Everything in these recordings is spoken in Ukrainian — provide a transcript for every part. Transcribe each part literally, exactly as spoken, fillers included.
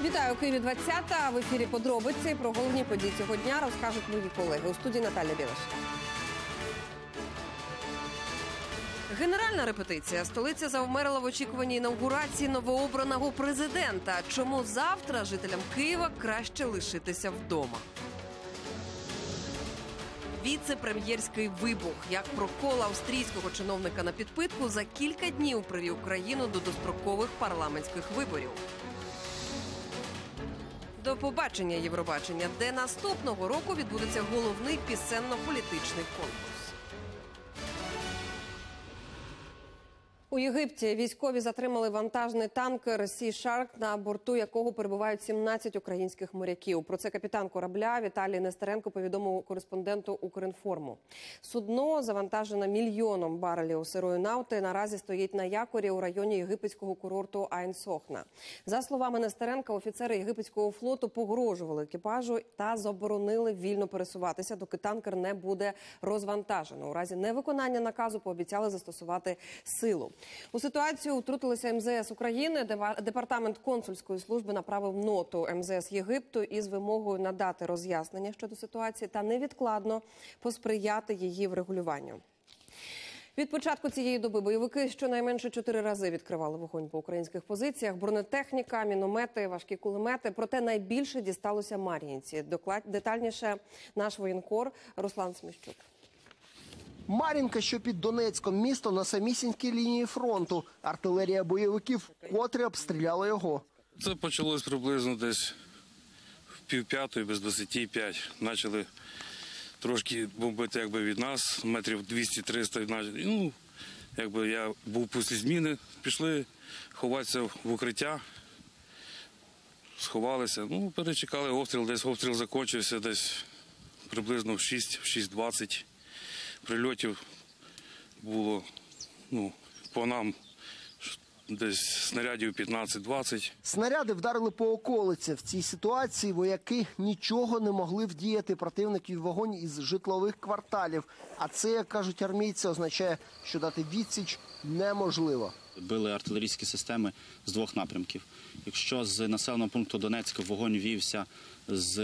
Вітаю, у Києві двадцята. В ефірі подробиці. Про головні події цього дня розкажуть мої колеги. У студії Наталя Білаш. Генеральна репетиція. Столиця завмерла в очікуванні інавгурації новообраного президента. Чому завтра жителям Києва краще лишитися вдома? Віце-прем'єрський вибух. Як прокол австрійського чиновника на підпитку за кілька днів привів країну до дострокових парламентських виборів. До побачення Євробачення, де наступного року відбудеться головний пісенно-політичний конкурс. У Єгипті військові затримали вантажний танкер Sea Shark, на борту якого перебувають сімнадцять українських моряків. Про це капітан корабля Віталій Нестеренко повідомив кореспонденту «Укрінформу». Судно, завантажене мільйоном барелів сирої нафти, наразі стоїть на якорі у районі єгипетського курорту Айн-Сохна. За словами Нестеренка, офіцери єгипетського флоту погрожували екіпажу та заборонили вільно пересуватися, доки танкер не буде розвантажено. У разі невиконання наказу пообіцяли застосувати силу. У ситуацію втрутилися ем зе ес України. Департамент консульської служби направив ноту ем зе ес Єгипту із вимогою надати роз'яснення щодо ситуації та невідкладно посприяти її врегулюванню. Від початку цієї доби бойовики щонайменше чотири рази відкривали вогонь по українських позиціях. Бронетехніка, міномети, важкі кулемети. Проте найбільше дісталося Мар'їнці. Детальніше наш воєнкор Руслан Сміщук. Мар'їнка, що під Донецьком, місто на самісінькій лінії фронту. Артилерія бойовиків вкотре обстріляла його. Це почалось приблизно десь в півп'ятої, без двадцяти п'ять. Почали трошки бомбити якби від нас, метрів двісті-триста. Ну, якби я був після зміни, пішли ховатися в укриття, сховалися. Ну, перечекали обстріл, десь обстріл закінчився, десь приблизно в шість двадцять. Прильотів було, ну, по нам десь снарядів п'ятнадцять-двадцять. Снаряди вдарили по околиці. В цій ситуації вояки нічого не могли вдіяти. Противників вогонь із житлових кварталів. А це, як кажуть армійці, означає, що дати відсіч неможливо. Били артилерійські системи з двох напрямків. Якщо з населеного пункту Донецька вогонь вівся з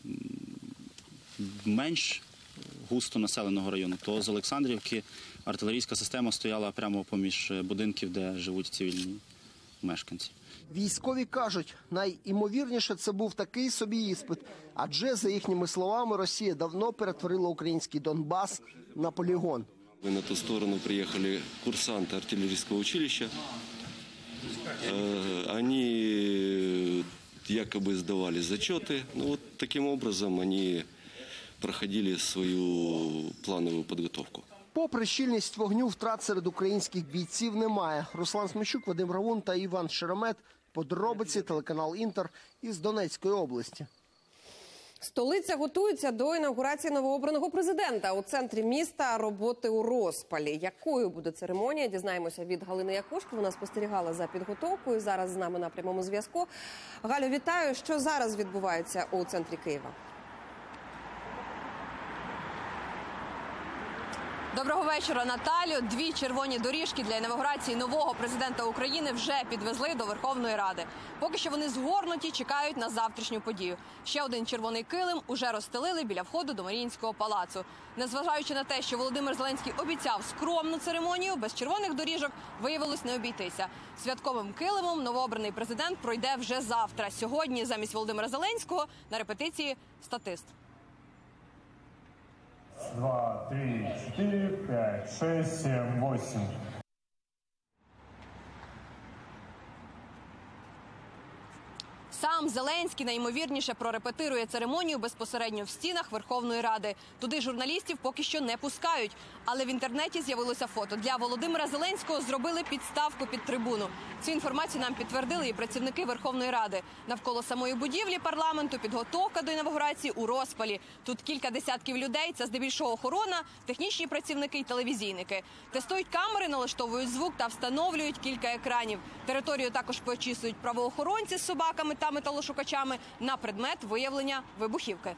менш густо населеного району, то з Олександрівки артилерійська система стояла прямо поміж будинків, де живуть цивільні мешканці. Військові кажуть, найімовірніше це був такий собі іспит, адже, за їхніми словами, Росія давно перетворила український Донбас на полігон. На ту сторону приехали курсанты артиллерийского училища. Они якобы сдавали зачеты. Ну, вот таким образом они проходили свою планову підготовку. Попри щільність вогню, втрат серед українських бійців немає. Руслан Сміщук, Вадим Равун та Іван Шеремет. Подробиці, телеканал «Інтер» із Донецької області. Столиця готується до інавгурації новообраного президента. У центрі міста роботи у розпалі. Якою буде церемонія, дізнаємося від Галини Якушки. Вона спостерігала за підготовкою. Зараз з нами на прямому зв'язку. Галю, вітаю. Що зараз відбувається у центрі Києва? Доброго вечора, Наталю. Дві червоні доріжки для інавгурації нового президента України вже підвезли до Верховної Ради. Поки що вони згорнуті, чекають на завтрашню подію. Ще один червоний килим уже розстелили біля входу до Маріїнського палацу. Незважаючи на те, що Володимир Зеленський обіцяв скромну церемонію, без червоних доріжок виявилось не обійтися. Святковим килимом новообраний президент пройде вже завтра. Сьогодні замість Володимира Зеленського на репетиції статист. Два, три, четыре, пять, шесть, семь, восемь. Сам Зеленський найімовірніше прорепетирує церемонію безпосередньо в стінах Верховної Ради. Туди журналістів поки що не пускають. Але в інтернеті з'явилося фото. Для Володимира Зеленського зробили підставку під трибуну. Цю інформацію нам підтвердили і працівники Верховної Ради. Навколо самої будівлі парламенту підготовка до інавгурації у розпалі. Тут кілька десятків людей, це здебільшого охорона, технічні працівники і телевізійники. Тестують камери, налаштовують звук та встановлюють кілька екранів. Територію також почісують правоохоронці з собаками та металошукачами на предмет виявлення вибухівки.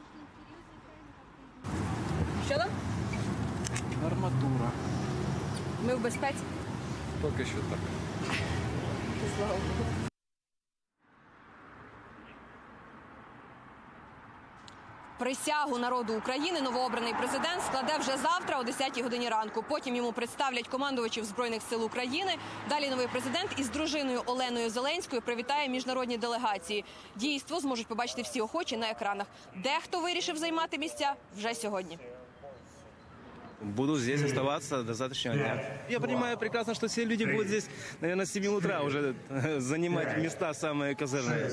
Що там? Арматура. Ми в безпеці? Поки що так. Слава Богу. Присягу народу України новообраний президент складе вже завтра о десятій годині ранку. Потім йому представлять командувачів Збройних сил України. Далі новий президент із дружиною Оленою Зеленською привітає міжнародні делегації. Дійство зможуть побачити всі охочі на екранах. Дехто вирішив займати місця вже сьогодні. Буду здесь оставаться до завтрашнего дня. Я понимаю прекрасно, что все люди будут здесь, наверное, с семи утра уже занимать места самые козырные.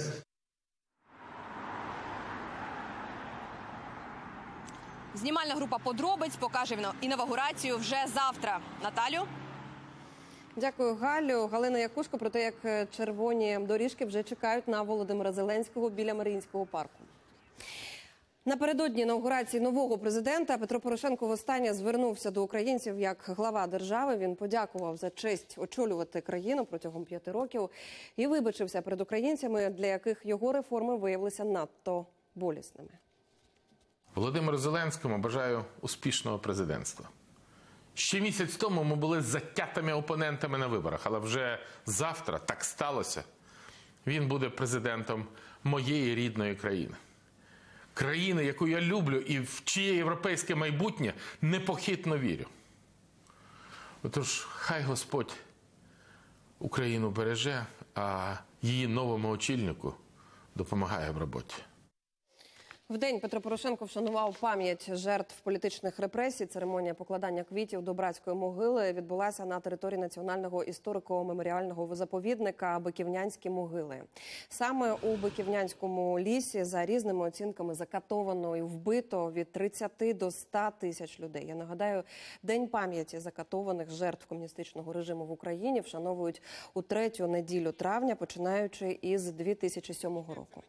Знімальна група «Подробиць» покаже інавгурацію вже завтра. Наталю? Дякую, Галю. Галина Якушко про те, як червоні доріжки вже чекають на Володимира Зеленського біля Маріїнського парку. Напередодні інаугурації нового президента Петро Порошенко востаннє звернувся до українців як глава держави. Він подякував за честь очолювати країну протягом п'яти років і вибачився перед українцями, для яких його реформи виявилися надто болісними. Володимиру Зеленському бажаю успішного президентства. Ще місяць тому ми були затятими опонентами на виборах, але вже завтра, так сталося, він буде президентом моєї рідної країни. Країни, яку я люблю і в чиє європейське майбутнє непохитно вірю. Отож, хай Господь Україну береже, а її новому очільнику допомагає в роботі. Вдень Петро Порошенко вшанував пам'ять жертв політичних репресій. Церемонія покладання квітів до братської могили відбулася на території Національного історико-меморіального заповідника Биківнянські могили. Саме у Биківнянському лісі за різними оцінками закатовано і вбито від тридцяти до ста тисяч людей. Я нагадаю, День пам'яті закатованих жертв комуністичного режиму в Україні вшановують у третю неділю травня, починаючи із дві тисячі сьомого року.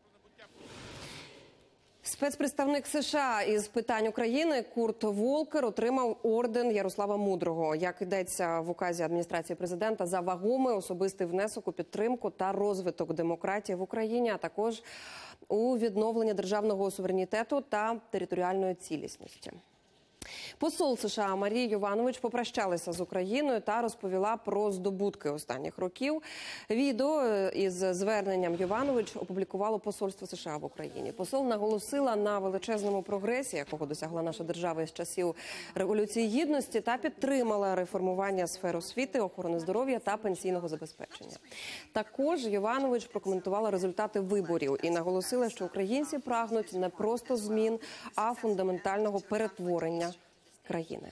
Спецпредставник США із питань України Курт Волкер отримав орден Ярослава Мудрого. Як йдеться в указі адміністрації президента, за вагомий особистий внесок у підтримку та розвиток демократії в Україні, а також у відновлення державного суверенітету та територіальної цілісності. Посол США Марія Йованович попрощалася з Україною та розповіла про здобутки останніх років. Відео із зверненням Йованович опублікувало посольство США в Україні. Посол наголосила на величезному прогресі, якого досягла наша держава із часів Революції Гідності, та підтримала реформування сфер освіти, охорони здоров'я та пенсійного забезпечення. Також Йованович прокоментувала результати виборів і наголосила, що українці прагнуть не просто змін, а фундаментального перетворення країни.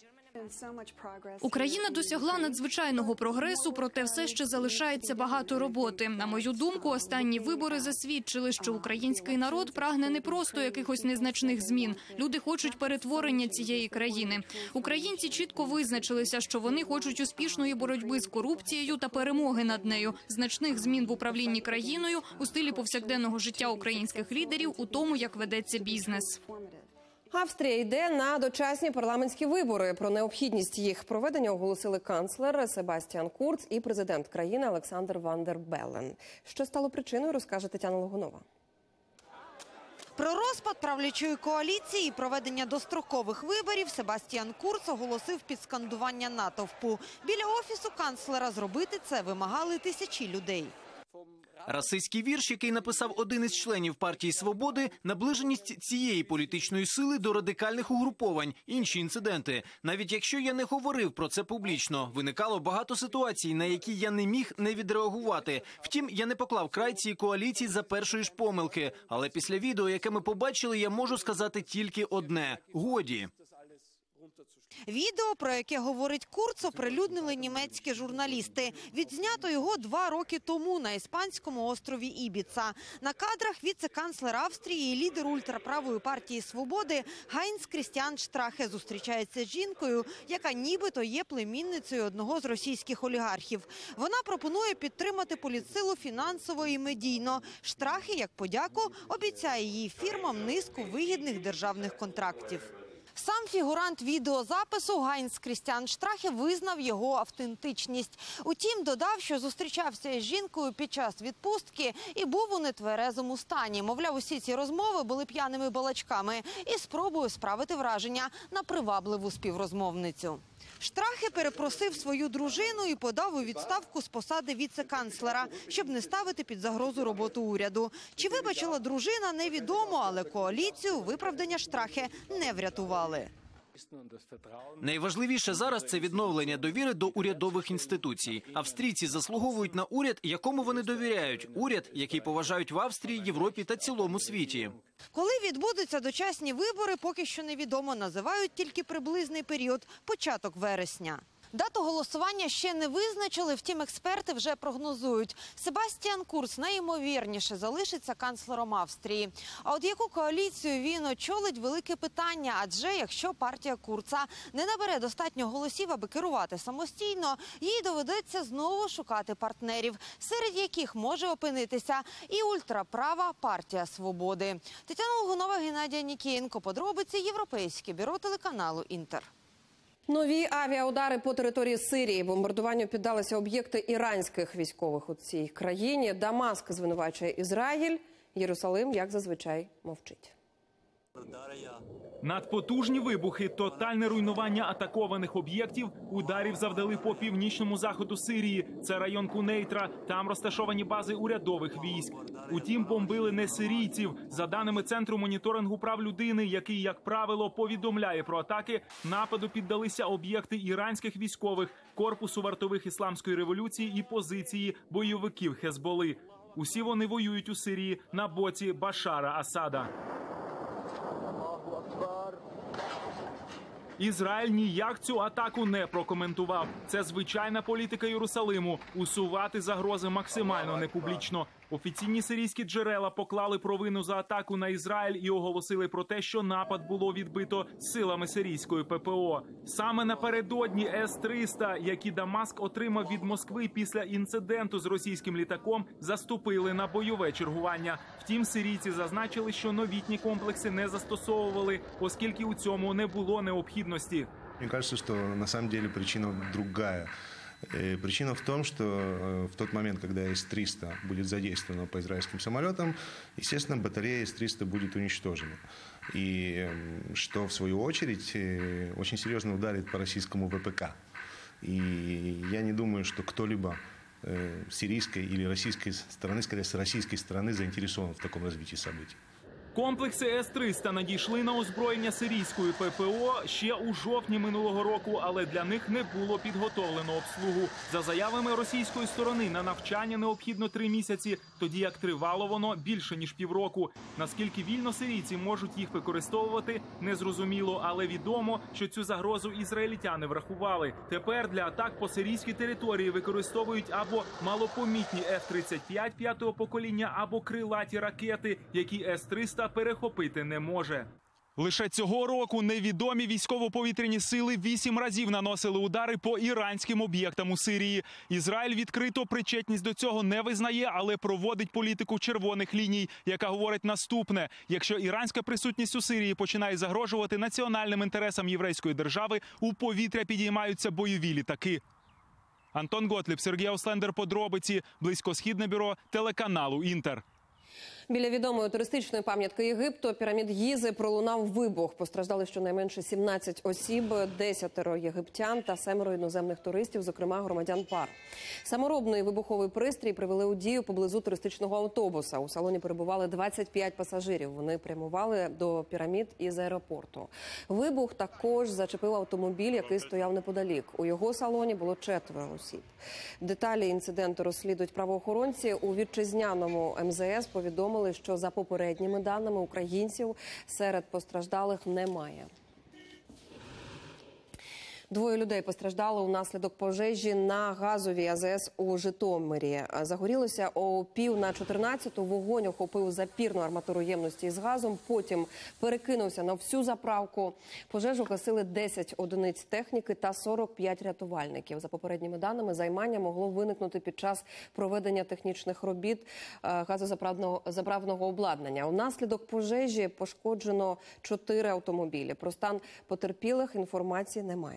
Україна досягла надзвичайного прогресу, проте все ще залишається багато роботи. На мою думку, останні вибори засвідчили, що український народ прагне не просто якихось незначних змін. Люди хочуть перетворення цієї країни. Українці чітко визначилися, що вони хочуть успішної боротьби з корупцією та перемоги над нею, значних змін в управлінні країною, у стилі повсякденного життя українських лідерів, у тому, як ведеться бізнес. Австрія йде на дочасні парламентські вибори. Про необхідність їх проведення оголосили канцлер Себастьян Курц і президент країни Олександр Ван дер Беллен. Що стало причиною, розкаже Тетяна Логунова. Про розпад правлячої коаліції і проведення дострокових виборів Себастьян Курц оголосив під скандування натовпу. Біля офісу канцлера зробити це вимагали тисячі людей. Расистський вірш, який написав один із членів партії «Свободи», наближеність цієї політичної сили до радикальних угруповань, інші інциденти. Навіть якщо я не говорив про це публічно, виникало багато ситуацій, на які я не міг не відреагувати. Втім, я не поклав край цій коаліції за першої ж помилки. Але після відео, яке ми побачили, я можу сказати тільки одне – годі. Відео, про яке говорить Курц, оприлюднили німецькі журналісти. Відзнято його два роки тому на іспанському острові Ібіца. На кадрах віце-канцлер Австрії і лідер ультраправої партії «Свободи» Гайнц Крістіан Штрахе зустрічається з жінкою, яка нібито є племінницею одного з російських олігархів. Вона пропонує підтримати політсилу фінансово і медійно. Штрахе, як подяку, обіцяє її фірмам низку вигідних державних контрактів. Сам фігурант відеозапису Гайнц Крістіан Штрахе визнав його автентичність. Утім, додав, що зустрічався із жінкою під час відпустки і був у нетверезому стані. Мовляв, усі ці розмови були п'яними балачками і спробою справити враження на привабливу співрозмовницю. Штрахе перепросив свою дружину і подав у відставку з посади віце-канцлера, щоб не ставити під загрозу роботу уряду. Чи вибачила дружина, невідомо, але коаліцію виправдання Штрахе не врятували. Найважливіше зараз – це відновлення довіри до урядових інституцій. Австрійці заслуговують на уряд, якому вони довіряють. Уряд, який поважають в Австрії, Європі та цілому світі. Коли відбудуться дочасні вибори, поки що невідомо. Називають тільки приблизний період – початок вересня. Дату голосування ще не визначили, втім експерти вже прогнозують. Себастьян Курц найімовірніше залишиться канцлером Австрії. А от яку коаліцію він очолить – велике питання. Адже якщо партія Курца не набере достатньо голосів, аби керувати самостійно, їй доведеться знову шукати партнерів, серед яких може опинитися і ультраправа партія Свободи. Тетяна Лугунова, Геннадій Нікієнко. Подробиці Європейське бюро телеканалу «Інтер». Нові авіаудари по території Сирії. Бомбардуванню піддалися об'єкти іранських військових у цій країні. Дамаск звинувачує Ізраїль. Єрусалим, як зазвичай, мовчить. Надпотужні вибухи, тотальне руйнування атакованих об'єктів, ударів завдали по північному заходу Сирії. Це район Кунейтра, там розташовані бази урядових військ. Утім, бомбили не сирійців. За даними Центру моніторингу прав людини, який, як правило, повідомляє про атаки, нападу піддалися об'єкти іранських військових, корпусу вартових ісламської революції і позиції бойовиків Хезболи. Усі вони воюють у Сирії на боці Башара Асада. Ізраїль ніяк цю атаку не прокоментував. Це звичайна політика Єрусалиму – усувати загрози максимально непублічно. Офіційні сирійські джерела поклали провину за атаку на Ізраїль і оголосили про те, що напад було відбито силами сирійської ППО. Саме напередодні С триста, які Дамаск отримав від Москви після інциденту з російським літаком, заступили на бойове чергування. Втім, сирійці зазначили, що новітні комплекси не застосовували, оскільки у цьому не було необхідності. Мені кажется, що на самом деле причина другая. Причина в том, что в тот момент, когда С триста будет задействована по израильским самолетам, естественно, батарея С триста будет уничтожена. И что, в свою очередь, очень серьезно ударит по российскому вэ пэ ка. И я не думаю, что кто-либо сирийской или российской стороны, скорее с российской стороны, заинтересован в таком развитии событий. Комплекси С триста надійшли на озброєння сирійської ППО ще у жовтні минулого року, але для них не було підготовлено обслугу. За заявами російської сторони, на навчання необхідно три місяці, тоді як тривало воно більше ніж півроку. Наскільки вільно сирійці можуть їх використовувати, незрозуміло, але відомо, що цю загрозу ізраїльтяни врахували. Тепер для атак по сирійській території використовують або малопомітні Ф тридцять п'ять п'ятого покоління, або крилаті ракети, які С триста перехопити не може. Лише цього року невідомі військово-повітряні сили вісім разів наносили удари по іранським об'єктам у Сирії. Ізраїль відкрито причетність до цього не визнає, але проводить політику червоних ліній, яка говорить наступне. Якщо іранська присутність у Сирії починає загрожувати національним інтересам єврейської держави, у повітря підіймаються бойові літаки. Антон Готліб, Сергій Ауслендер, подробиці, Близькосхідне бюро телеканалу «Інтер». Біля відомої туристичної пам'ятки Єгипту, пірамід Гізи, пролунав вибух. Постраждали щонайменше сімнадцять осіб, десятеро єгиптян та семеро іноземних туристів, зокрема громадян ПАР. Саморобний вибуховий пристрій привели у дію поблизу туристичного автобуса. У салоні перебували двадцять п'ять пасажирів. Вони прямували до пірамід із аеропорту. Вибух також зачепив автомобіль, який стояв неподалік. У його салоні було четверо осіб. Деталі інциденту розслідують правоохоронці. У вітчизняному Ем Зе Ес повідомили, що за попередніми даними українців серед постраждалих немає. Двоє людей постраждали унаслідок пожежі на газовій А З С у Житомирі. Загорілося о пів на чотирнадцяту. Вогонь охопив запірну арматуру ємності із газом, потім перекинувся на всю заправку. Пожежу гасили десять одиниць техніки та сорок п'ять рятувальників. За попередніми даними, займання могло виникнути під час проведення технічних робіт газозаправного заправного обладнання. Унаслідок пожежі пошкоджено чотири автомобілі. Про стан потерпілих інформації немає.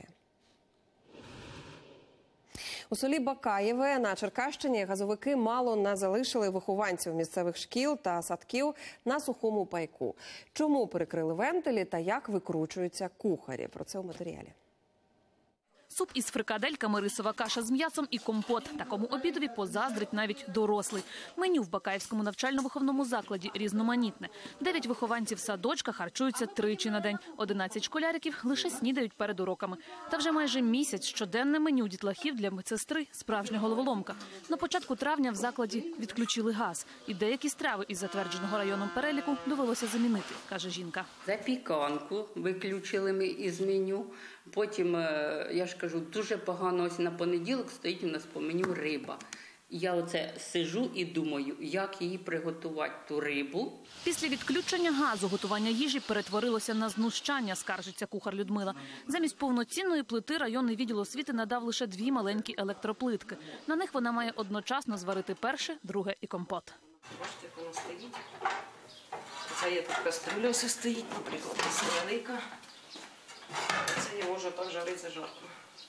У селі Бакаєве на Черкащині газовики мало не залишили вихованців місцевих шкіл та садків на сухому пайку. Чому перекрили вентилі та як викручуються кухарі? Про це у матеріалі. Суп із фрикадельками, рисова каша з м'ясом і компот. Такому обідові позаздрить навіть дорослий. Меню в Бакаївському навчально-виховному закладі різноманітне. Дев'ять вихованців садочка харчуються тричі на день. Одинадцять школяриків лише снідають перед уроками. Та вже майже місяць щоденне меню дітлахів для медсестри – справжня головоломка. На початку травня в закладі відключили газ. І деякі страви із затвердженого районом переліку довелося замінити, каже жінка. Запіканку виключили ми із меню. Потім, я ж кажу, дуже погано, ось на понеділок стоїть у нас по меню риба. Я оце сижу і думаю, як її приготувати, ту рибу. Після відключення газу готування їжі перетворилося на знущання, скаржиться кухар Людмила. Замість повноцінної плити районний відділ освіти надав лише дві маленькі електроплитки. На них вона має одночасно зварити перше, друге і компот. Бачите, як воно стоїть. Це є тут кастрюля все стоїть, наприклад, ось велика. Це його вже так жариться жарко.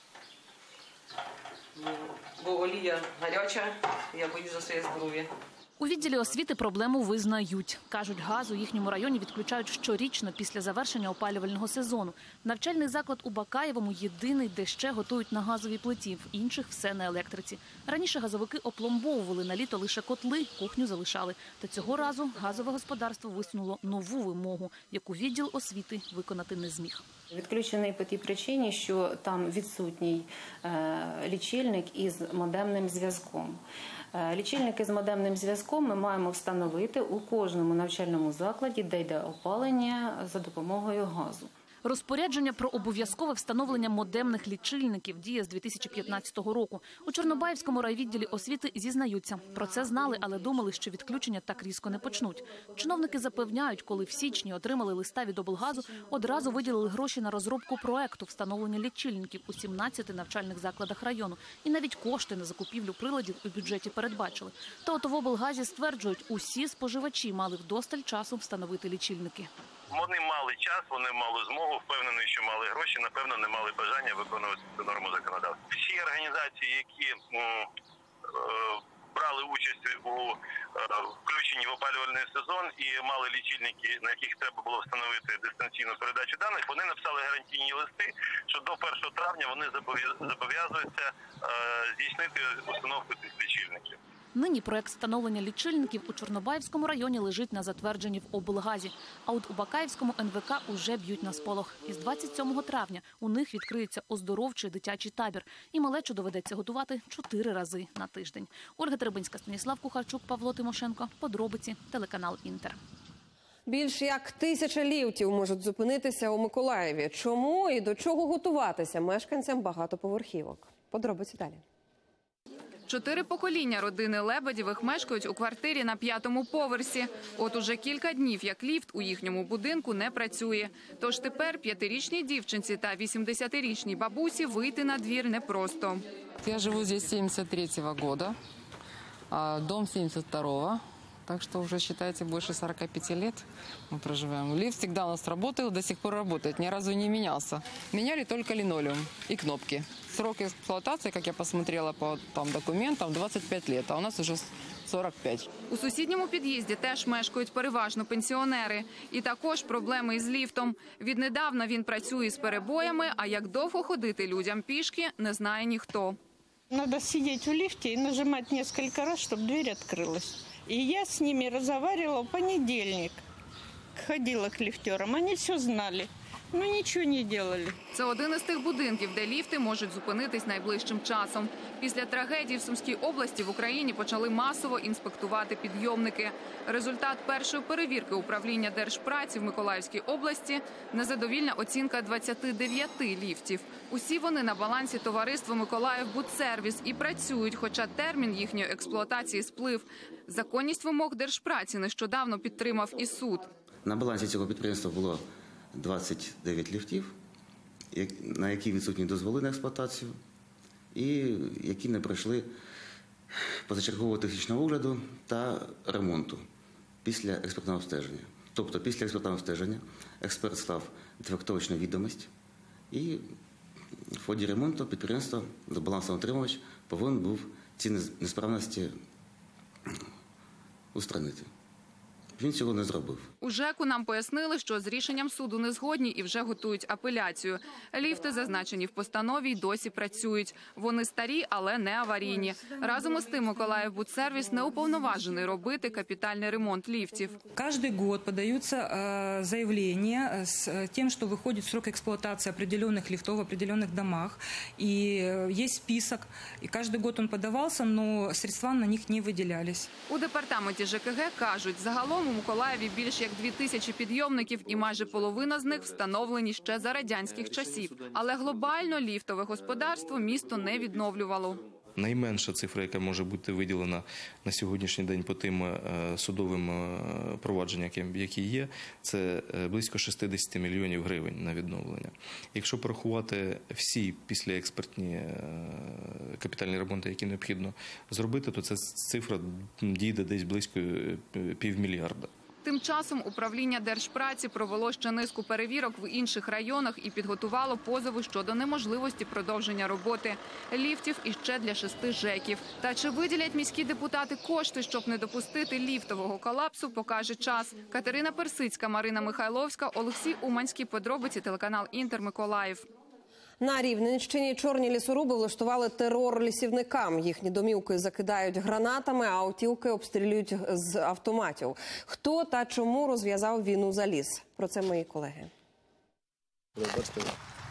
Бо олія гаряча, я боюсь за своє здоров'я. У відділі освіти проблему визнають. Кажуть, газ у їхньому районі відключають щорічно після завершення опалювального сезону. Навчальний заклад у Бакаєвому єдиний, де ще готують на газовій плиті, в інших – все на електриці. Раніше газовики опломбовували на літо лише котли, кухню залишали. Та цього разу газове господарство висунуло нову вимогу, яку відділ освіти виконати не зміг. Відключений по тій причині, що там відсутній е, лічильник із модемним зв'язком. Е, лічильники з модемним зв'язком ми маємо встановити у кожному навчальному закладі, де йде опалення за допомогою газу. Розпорядження про обов'язкове встановлення модемних лічильників діє з дві тисячі п'ятнадцятого року. У Чорнобаївському райвідділі освіти зізнаються. Про це знали, але думали, що відключення так різко не почнуть. Чиновники запевняють, коли в січні отримали листа від облгазу, одразу виділили гроші на розробку проекту встановлення лічильників у сімнадцяти навчальних закладах району. І навіть кошти на закупівлю приладів у бюджеті передбачили. Та от в облгазі стверджують, усі споживачі мали вдосталь часу встановити лічильники. Вони мали час, вони мали змогу, впевнений, що мали гроші, напевно, не мали бажання виконувати цю норму законодавства. Всі організації, які м, е, брали участь у е, включенні в опалювальний сезон і мали лічильники, на яких треба було встановити дистанційну передачу даних, вони написали гарантійні листи, що до першого травня вони зобов'язуються е, здійснити установку цих лічильників. Нині проект встановлення лічильників у Чорнобаївському районі лежить на затвердженні в облгазі. А от у Бакаївському ен ве ка уже б'ють на сполох. Із двадцять сьомого травня у них відкриється оздоровчий дитячий табір. І малечу доведеться готувати чотири рази на тиждень. Ольга Теребинська, Станіслав Кухарчук, Павло Тимошенко. Подробиці. Телеканал «Інтер». Більш як тисяча ліфтів можуть зупинитися у Миколаєві. Чому і до чого готуватися мешканцям багатоповерхівок? Подробиці далі. Чотири покоління родини Лебедєвих мешкають у квартирі на п'ятому поверсі. От уже кілька днів, як ліфт у їхньому будинку не працює. Тож тепер п'ятирічній дівчинці та вісімдесятирічній бабусі вийти на двір непросто. Я живу здесь с сімдесят третьего года, а дом сімдесят второго. Так что уже, считайте, больше сорока пяти лет мы проживаем. Лифт всегда у нас работал, до сих пор работает, ни разу не менялся. Меняли только линолеум и кнопки. Срок эксплуатации, как я посмотрела по там, документам, двадцять п'ять лет, а у нас уже сорок п'ять. У сусідньому під'їзді теж мешкають переважно пенсіонери. І також проблеми із ліфтом. Віднедавна він працює з перебоями, а як довго ходити людям пішки, не знає ніхто. Надо сидеть в лифте и нажимать несколько раз, чтобы дверь открылась. И я с ними разговаривала в понедельник. Ходила к лифтерам, они все знали, но ничего не делали. Це один із тих будинків, де ліфти можуть зупинитись найближчим часом. Після трагедії в Сумській області в Україні почали масово інспектувати підйомники. Результат першої перевірки управління Держпраці в Миколаївській області – незадовільна оцінка двадцяти дев'яти ліфтів. Усі вони на балансі товариства «Миколаївбудсервіс» і працюють, хоча термін їхньої експлуатації сплив. Законність вимог Держпраці нещодавно підтримав і суд. На балансі цього підприємства було двадцять дев'ять ліфтів, на які відсутні дозволи на експлуатацію і які не пройшли позачергового технічного огляду та ремонту після експертного обстеження. Тобто після експертного обстеження експерт склав дефектовочну відомість і в ході ремонту підприємство, балансоутримувач, повинен був ці несправності устранити. Він цього не зробив. У ЖЕКу нам пояснили, що з рішенням суду не згодні і вже готують апеляцію. Ліфти, зазначені в постанові, й досі працюють. Вони старі, але не аварійні. Разом із тим, Миколаївбудсервіс не уповноважений робити капітальний ремонт ліфтів. Каждый год подаются э, заявления с тем, что выходит срок эксплуатации определенных лифтов в определенных домах. И э, есть список, и каждый год он подавался, но средства на них не выделялись. У департаменті ЖКГ кажуть, загалом у Миколаєві більш як дві тисячі підйомників і майже половина з них встановлені ще за радянських часів. Але глобально ліфтове господарство місто не відновлювало. Найменша цифра, яка може бути виділена на сьогоднішній день по тим судовим провадженням, які є, це близько шістдесят мільйонів гривень на відновлення. Якщо порахувати всі післяекспертні капітальні ремонти, які необхідно зробити, то ця цифра дійде десь близько півмільярда. Тим часом управління Держпраці провело ще низку перевірок в інших районах і підготувало позови щодо неможливості продовження роботи ліфтів іще для шести ЖЕКів. Та чи виділять міські депутати кошти, щоб не допустити ліфтового колапсу, покаже час. Катерина Персицька, Марина Михайловська, Олексій Уманський. Подробиці, телеканал Інтер, Миколаїв. На Рівненщині чорні лісоруби влаштували терор лісівникам. Їхні домівки закидають гранатами, а автівки обстрілюють з автоматів. Хто та чому розв'язав війну за ліс? Про це мої колеги. Бачите,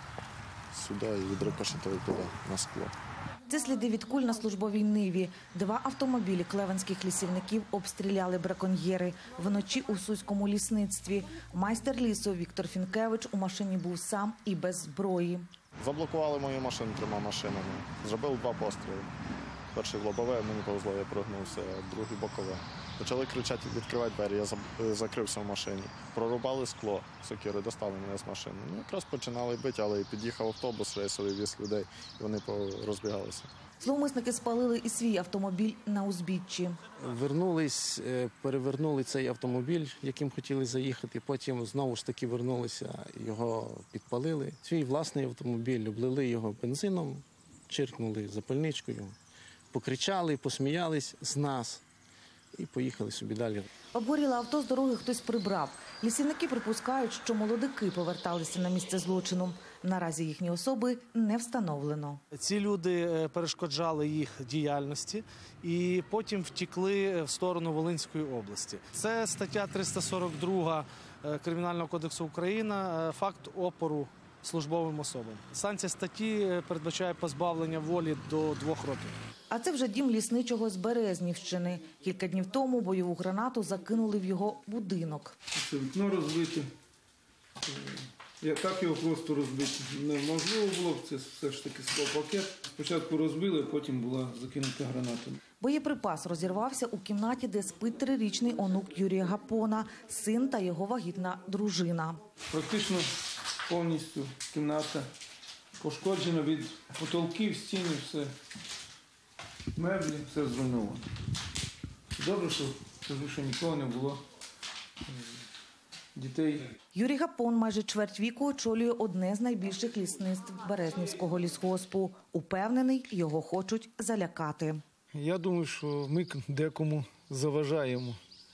сюди і відрикошетили туди, на скло. Це сліди від куль на службовій ниві. Два автомобілі клевенських лісівників обстріляли браконьєри вночі у Суському лісництві. Майстер лісу Віктор Фінкевич у машині був сам і без зброї. Заблокували мою машину трьома машинами. Зробили два постріли. Перший в лобове, мені повезло, я прогнувся, а другий бокове. Почали кричати, відкривати двері, я закрився в машині. Прорубали скло, сокири, достали мене з машини. Ну, якраз починали бити, але під'їхав автобус рейсовий, віз людей, і вони розбігалися. Зловмисники спалили і свій автомобіль на узбіччі. Вернулись, перевернули цей автомобіль, яким хотіли заїхати, потім знову ж таки вернулися, його підпалили. Свій власний автомобіль, облили його бензином, чиркнули запальничкою, покричали, посміялись з нас і поїхали собі далі. Обгоріле авто з дороги хтось прибрав. Лісівники припускають, що молодики поверталися на місце злочину. Наразі їхні особи не встановлено. Ці люди перешкоджали їх діяльності і потім втекли в сторону Волинської області. Це стаття триста сорок два Кримінального кодексу України, факт опору службовим особам. Санкція статті передбачає позбавлення волі до двох років. А це вже дім лісничого з Березнівщини. Кілька днів тому бойову гранату закинули в його будинок. Це вікно розбите. Як його просто розбити неможливо було, це все ж таки склопакет. Спочатку розбили, потім була закинута граната. Боєприпас розірвався у кімнаті, де спить трирічний онук Юрія Гапона, син та його вагітна дружина. Практично повністю кімната пошкоджена від потолків, стінів, все. Меблі, все зруйновано. Добре, що, кажу, що нікого не було дітей. Юрій Гапон майже чверть віку очолює одне з найбільших лісництв Березнівського лісгоспу. Упевнений, його хочуть залякати. Я думаю, що ми декому заважаємо,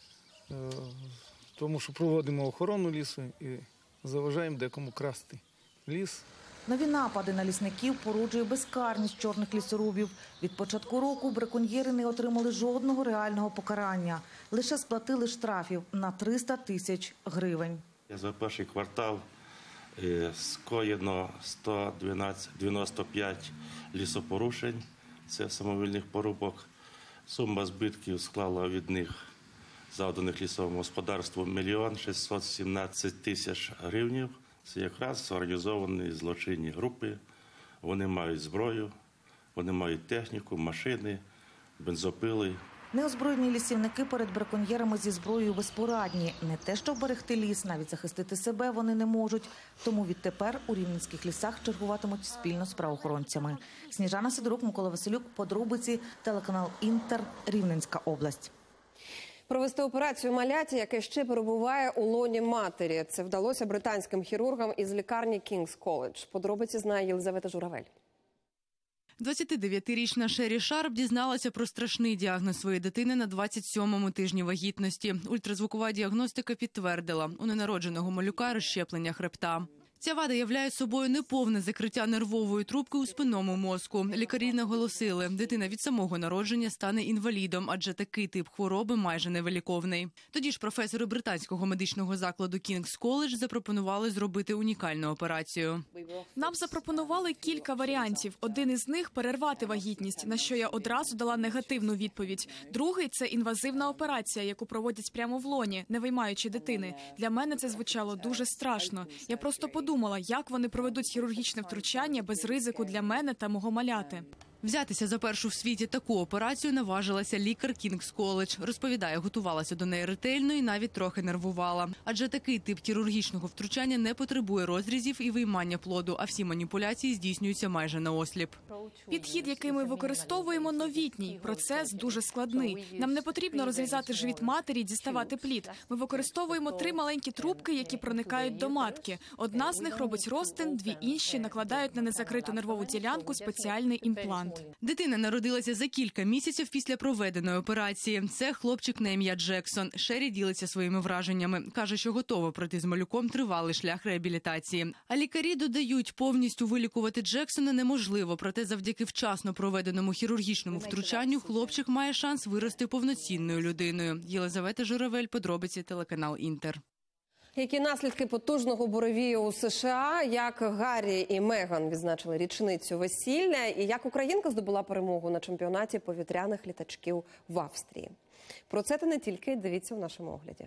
тому що проводимо охорону лісу і заважаємо декому красти ліс. Нові напади на лісників породжує безкарність чорних лісорубів. Від початку року браконьєри не отримали жодного реального покарання. Лише сплатили штрафів на триста тисяч гривень. За перший квартал скоєно сто дев'яносто п'ять лісопорушень, це самовільних порубок. Сума збитків склала від них завданих лісовому господарству мільйон шістсот сімнадцять тисяч гривень. Це якраз організовані злочинні групи. Вони мають зброю, вони мають техніку, машини, бензопили. Неозброєні лісівники перед браконьєрами зі зброєю безпорадні. Не те, щоб берегти ліс, навіть захистити себе вони не можуть. Тому відтепер у рівненських лісах чергуватимуть спільно з правоохоронцями. Сніжана Сидорук, Микола Василюк, подробиці, телеканал Інтер, Рівненська область. Провести операцію маляті, яке ще перебуває у лоні матері. Це вдалося британським хірургам із лікарні Кінгс Коледж. Подробиці знає Єлизавета Журавель. двадцятидев'ятирічна Шері Шарп дізналася про страшний діагноз своєї дитини на двадцять сьомому тижні вагітності. Ультразвукова діагностика підтвердила – у ненародженого малюка розщеплення хребта. Ця вада являє собою неповне закриття нервової трубки у спинному мозку. Лікарі наголосили, дитина від самого народження стане інвалідом, адже такий тип хвороби майже невиліковний. Тоді ж професори британського медичного закладу Кінгс Коледж запропонували зробити унікальну операцію. Нам запропонували кілька варіантів. Один із них – перервати вагітність, на що я одразу дала негативну відповідь. Другий – це інвазивна операція, яку проводять прямо в лоні, не виймаючи дитини. Для мене це звучало дуже страшно. Я просто подумала, Думала, як вони проведуть хірургічне втручання без ризику для мене та мого маляти. Взятися за першу в світі таку операцію наважилася лікар Кінгс Коледж. Розповідає, готувалася до неї ретельно і навіть трохи нервувала. Адже такий тип хірургічного втручання не потребує розрізів і виймання плоду, а всі маніпуляції здійснюються майже наосліп. Підхід, який ми використовуємо, новітній. Процес дуже складний. Нам не потрібно розрізати живіт матері і діставати плід. Ми використовуємо три маленькі трубки, які проникають до матки. Одна з них робить розтин, дві інші накладають на незакриту нервову ділянку спеціальний імплант. Дитина народилася за кілька місяців після проведеної операції. Це хлопчик на ім'я Джексон. Шері ділиться своїми враженнями. Каже, що готова пройти з малюком тривалий шлях реабілітації. А лікарі додають, повністю вилікувати Джексона неможливо. Проте завдяки вчасно проведеному хірургічному втручанню хлопчик має шанс вирости повноцінною людиною. Єлизавета Журавель, подробиці, телеканал Інтер. Які наслідки потужного буревію у США, як Гаррі і Меган відзначили річницю весілля і як українка здобула перемогу на чемпіонаті повітряних літачків в Австрії. Про це та не тільки, дивіться в нашому огляді.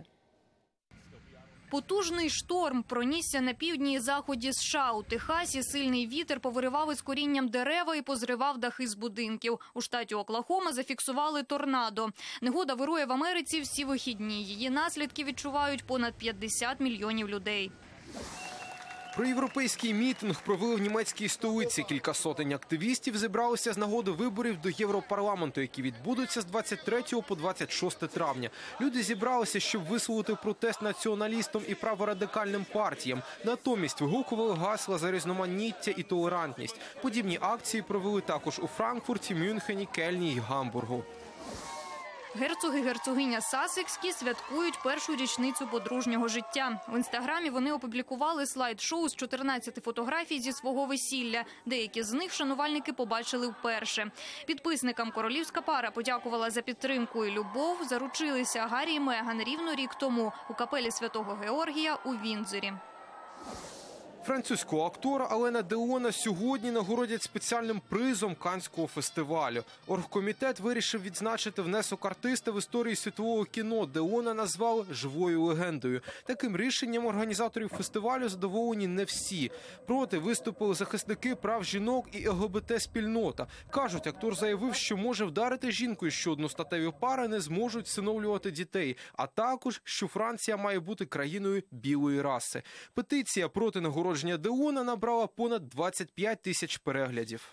Потужний шторм пронісся на півдні і заході США. У Техасі сильний вітер повиривав із корінням дерева і позривав дахи з будинків. У штаті Оклахома зафіксували торнадо. Негода вирує в Америці всі вихідні. Її наслідки відчувають понад п'ятдесят мільйонів людей. Проєвропейський мітинг провели в німецькій столиці. Кілька сотень активістів зібралися з нагоди виборів до Європарламенту, які відбудуться з двадцять третього по двадцять шосте травня. Люди зібралися, щоб висловити протест націоналістам і праворадикальним партіям. Натомість вигукували гасла за різноманіття і толерантність. Подібні акції провели також у Франкфурті, Мюнхені, Кельні і Гамбургу. Герцог і герцогиня Сассекські святкують першу річницю подружнього життя. В інстаграмі вони опублікували слайд-шоу з чотирнадцяти фотографій зі свого весілля. Деякі з них шанувальники побачили вперше. Підписникам королівська пара подякувала за підтримку і любов. Заручилися Гаррі і Меган рівно рік тому у капелі Святого Георгія у Віндзорі. Французького актора Алена Делона сьогодні нагородять спеціальним призом Каннського фестивалю. Оргкомітет вирішив відзначити внесок артиста в історію світового кіно. Делона назвав живою легендою. Таким рішенням організаторів фестивалю задоволені не всі. Проти виступили захисники прав жінок і ЛГБТ-спільнота. Кажуть, актор заявив, що може вдарити жінку, якщо одностатеві пари не зможуть всиновлювати дітей, а також, що Франція має бути країною білої раси. Петиція проти нагородження Делона набрала понад двадцять п'ять тисяч переглядів.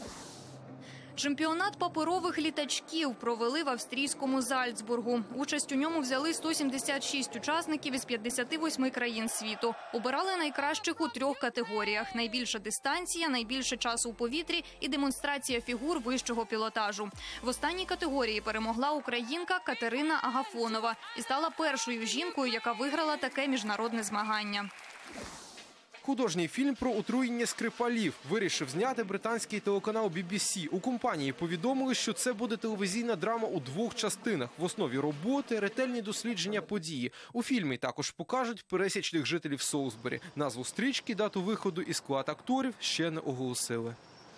Чемпіонат паперових літачків провели в австрійському Зальцбургу. Участь у ньому взяли сто сімдесят шість учасників із п'ятдесят восьми країн світу. Обирали найкращих у трьох категоріях – найбільша дистанція, найбільше часу у повітрі і демонстрація фігур вищого пілотажу. В останній категорії перемогла українка Катерина Агафонова і стала першою жінкою, яка виграла таке міжнародне змагання. Художній фільм про отруєння Скрипалів вирішив зняти британський телеканал бі бі сі. У компанії повідомили, що це буде телевізійна драма у двох частинах. В основі роботи – ретельні дослідження події. У фільмі також покажуть пересічних жителів Солсбері. Назву стрічки, дату виходу і склад акторів ще не оголосили.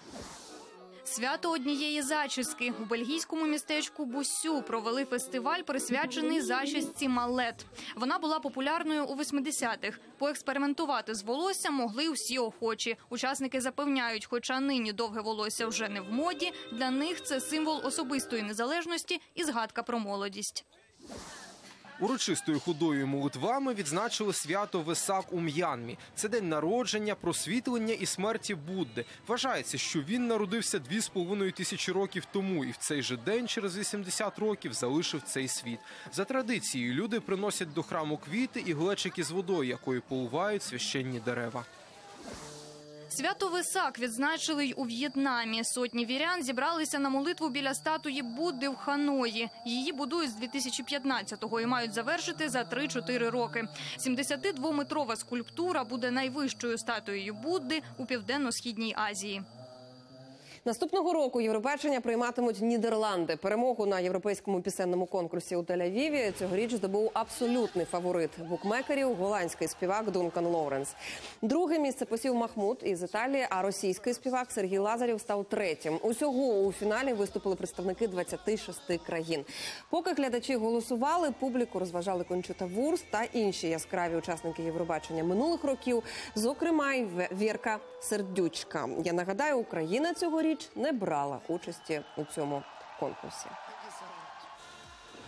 Свято однієї зачіски. У бельгійському містечку Бусю провели фестиваль, присвячений зачісці Малет. Вона була популярною у восьмидесятих. Поекспериментувати з волоссям могли усі охочі. Учасники запевняють, хоча нині довге волосся вже не в моді, для них це символ особистої незалежності і згадка про молодість. Урочистою ходою і молитвами відзначили свято Весак у М'янмі. Це день народження, просвітлення і смерті Будди. Вважається, що він народився дві з половиною тисячі років тому і в цей же день через вісімдесят років залишив цей світ. За традицією люди приносять до храму квіти і глечики з водою, якою поливають священні дерева. Свято Весак відзначили й у В'єтнамі. Сотні вірян зібралися на молитву біля статуї Будди в Ханої. Її будують з дві тисячі п'ятнадцятого і мають завершити за три-чотири роки. сімдесятидвометрова скульптура буде найвищою статуєю Будди у Південно-Східній Азії. Наступного року Євробачення прийматимуть Нідерланди. Перемогу на європейському пісенному конкурсі у Тель-Авіві цьогоріч здобув абсолютний фаворит букмекерів – голландський співак Дункан Лоуренс. Друге місце посів Махмуд із Італії, а російський співак Сергій Лазарєв став третім. Усього у фіналі виступили представники двадцяти шести країн. Поки глядачі голосували, публіку розважали Кончіта Вурст та інші яскраві учасники Євробачення минулих років, зокрема й Вєрка Сердючка. Я нагадаю, Україна цьогоріч не брала участі у цьому конкурсі.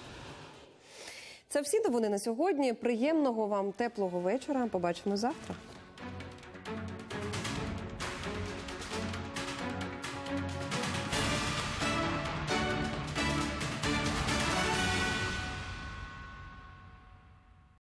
Це всі новини на сьогодні. Приємного вам теплого вечора. Побачимо завтра.